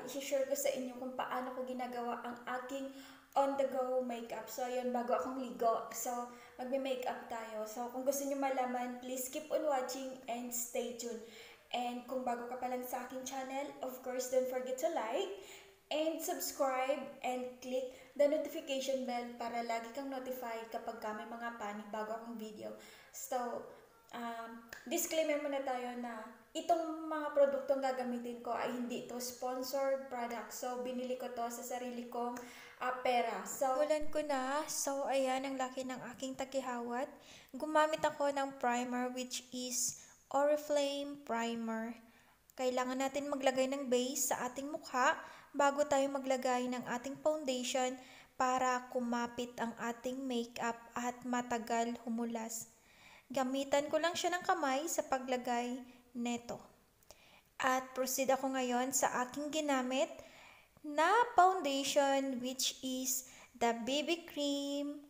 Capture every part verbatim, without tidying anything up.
i-share ko sa inyo kung paano ko ginagawa ang aking on-the-go makeup. So, ayun, bago akong ligo. So, magme-makeup tayo. So, kung gusto niyo malaman, please keep on watching and stay tuned. And kung bago ka pa lang sa aking channel, of course, don't forget to like and subscribe and click the notification bell para lagi kang notified kapag may mga panibago akong video. So, um, disclaimer muna tayo na itong mga produktong gagamitin ko ay hindi ito sponsored product. So, binili ko to sa sarili kong uh, pera. So, ulan ko na. So, ayan ang laki ng aking takihawat. Gumamit ako ng primer which is Oriflame primer. Kailangan natin maglagay ng base sa ating mukha bago tayo maglagay ng ating foundation para kumapit ang ating makeup at matagal humulas. Gamitan ko lang siya ng kamay sa paglagay neto. At proceed ako ngayon sa aking ginamit na foundation which is the B B Cream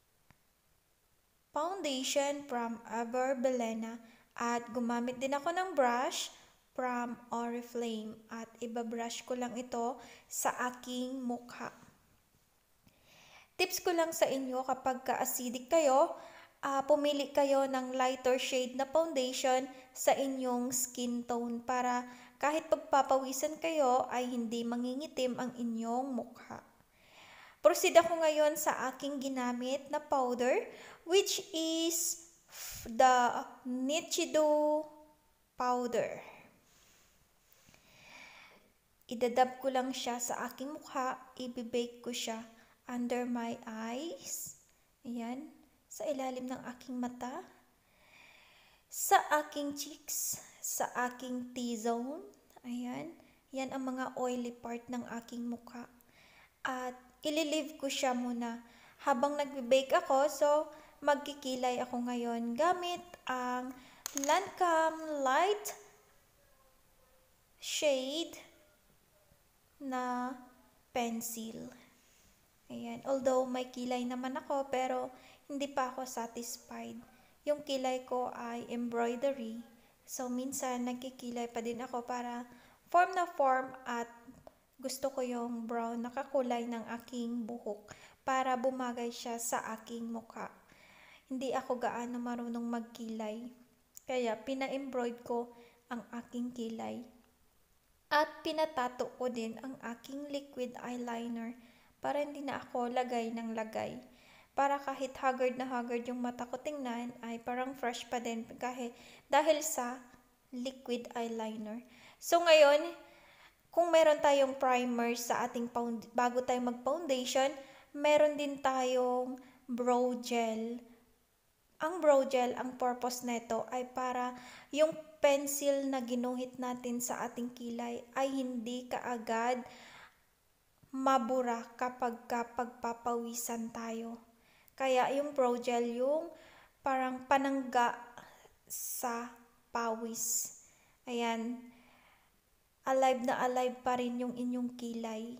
Foundation from everbelena. At gumamit din ako ng brush from Oriflame at ibabrush ko lang ito sa aking mukha. Tips ko lang sa inyo kapag ka-acidic kayo, Uh, pumili kayo ng lighter shade na foundation sa inyong skin tone para kahit pagpapawisan kayo ay hindi mangingitim ang inyong mukha. Proceed ako ngayon sa aking ginamit na powder which is the Nichido powder. Idadab ko lang siya sa aking mukha, ibibake ko siya under my eyes. Ayan. Sa ilalim ng aking mata, sa aking cheeks, sa aking T-zone. Ayan. Yan ang mga oily part ng aking mukha. At ililive ko siya muna habang nagbe-bake ako. So, magkikilay ako ngayon gamit ang Landcome light shade na pencil. Ayan. Although may kilay naman ako pero hindi pa ako satisfied. Yung kilay ko ay embroidery. So, minsan nagkikilay pa din ako para form na form at gusto ko yung brown na kakulay ng aking buhok para bumagay siya sa aking mukha. Hindi ako gaano marunong magkilay. Kaya, pina-embroid ko ang aking kilay. At pinatato ko din ang aking liquid eyeliner para hindi na ako lagay ng lagay. Para kahit haggard na haggard yung mata ko tingnan, ay parang fresh pa din kahit dahil sa liquid eyeliner. So ngayon, kung meron tayong primer sa ating found bago tayo mag-foundation, meron din tayong brow gel. Ang brow gel, ang purpose nito ay para yung pencil na ginuhit natin sa ating kilay ay hindi kaagad mabura kapag pagpapawisan tayo. Kaya yung brow gel yung parang panangga sa pawis. Ayan. Alive na alive pa rin yung inyong kilay.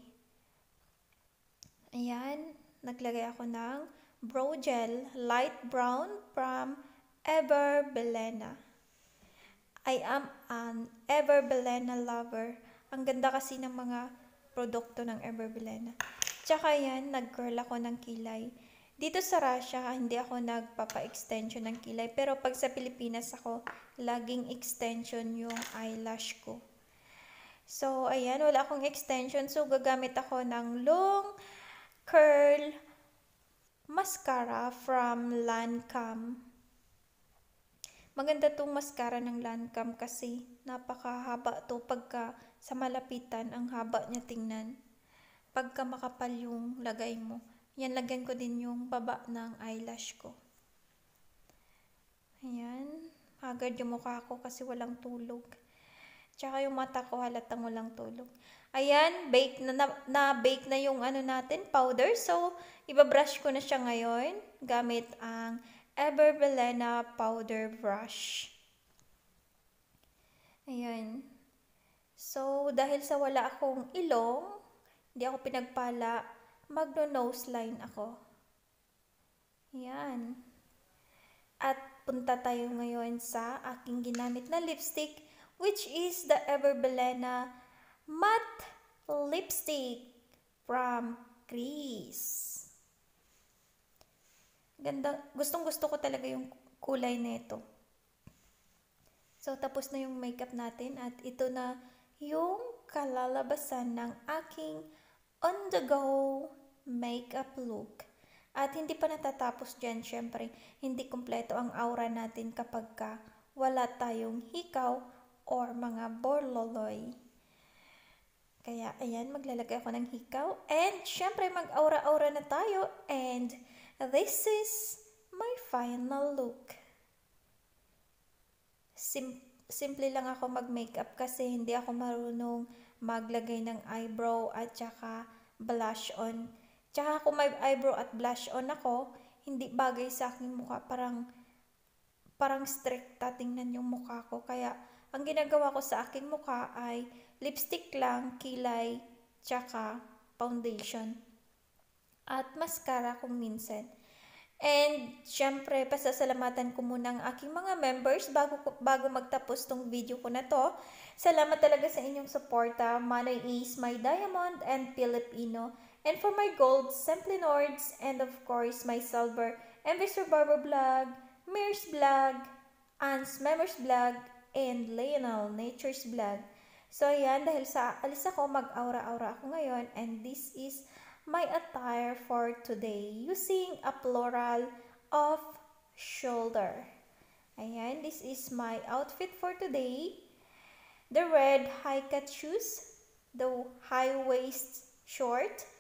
Ayan. Naglagay ako ng brow gel, light brown from everbelena. I am an everbelena lover. Ang ganda kasi ng mga produkto ng everbelena. Tsaka yan, nag-curl ako ng kilay. Dito sa Russia, hindi ako nagpapa-extension ng kilay. Pero pag sa Pilipinas ako, laging extension yung eyelash ko. So, ayan, wala akong extension. So, gagamit ako ng long curl mascara from Landcome. Maganda tong mascara ng Landcome kasi napakahaba to pagka sa malapitan. Ang haba niya tingnan. Pagka makapal yung lagay mo. Yan, lagyan ko din yung baba ng eyelash ko. Ayan. Haggard yung mukha ko kasi walang tulog. Tsaka yung mata ko halatang walang tulog. Ayan, bake na, na, na bake na yung ano natin, powder. So, ibabrush ko na siya ngayon gamit ang everbelena powder brush. Ayan. So, dahil sa wala akong ilong, hindi ako pinagpala, magno-nose line ako. Yan. At punta tayo ngayon sa aking ginamit na lipstick which is the everbelena matte lipstick from Cris. Ganda, gustong gusto ko talaga yung kulay nito. So, tapos na yung makeup natin at ito na yung kalalabasan ng aking on-the-go makeup look. At hindi pa natatapos dyan, syempre, hindi kumpleto ang aura natin kapag ka wala tayong hikaw or mga borloloy. Kaya, ayan, maglalagay ako ng hikaw. And, syempre, mag-aura-aura na tayo. And, this is my final look. Sim- simple lang ako mag-makeup kasi hindi ako marunong maglagay ng eyebrow at saka blush on. Tsaka kung may eyebrow at blush on ako, hindi bagay sa aking mukha. Parang, parang strict tingnan yung mukha ko. Kaya, ang ginagawa ko sa aking mukha ay lipstick lang, kilay, tsaka foundation. At mascara kung minsan. And, syempre, pasasalamatan ko muna ang aking mga members bago, bago magtapos tong video ko na to. Salamat talaga sa inyong suporta. Manoy is my diamond and Filipino. And for my gold, Simply Nords, and of course, my silver, Investor Barber Vlog, Mir's Vlog, Anne's Members Vlog, and Lionel Nature's Vlog. So, ayan, dahil sa alis ako, mag-aura-aura ako ngayon, and this is my attire for today using a plural of shoulder. Ayan, this is my outfit for today. The red high cut shoes, the high waist short,